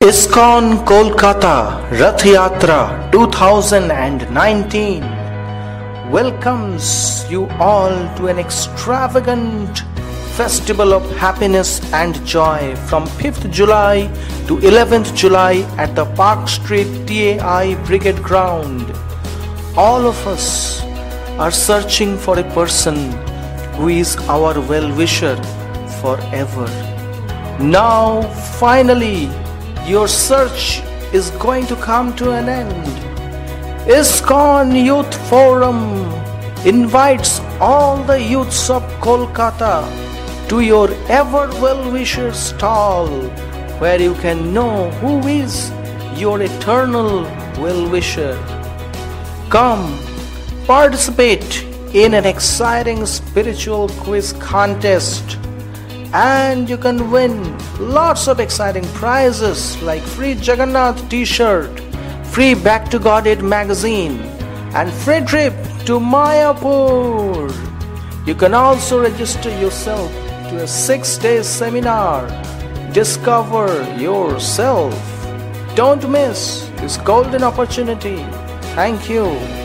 ISKCON Kolkata Ratha Yatra 2019 welcomes you all to an extravagant festival of happiness and joy from 5th July to 11th July at the Park Street TAI Brigade Ground. All of us are searching for a person who is our well-wisher forever. Now, finally, your search is going to come to an end. ISKCON Youth Forum invites all the youths of Kolkata to your ever well-wisher stall, where you can know who is your eternal well-wisher. Come, participate in an exciting spiritual quiz contest, and you can win lots of exciting prizes like free Jagannath t-shirt, free Back to Godhead magazine, and free trip to Mayapur. You can also register yourself to a 6-day seminar, Discover Yourself. Don't miss this golden opportunity. Thank you.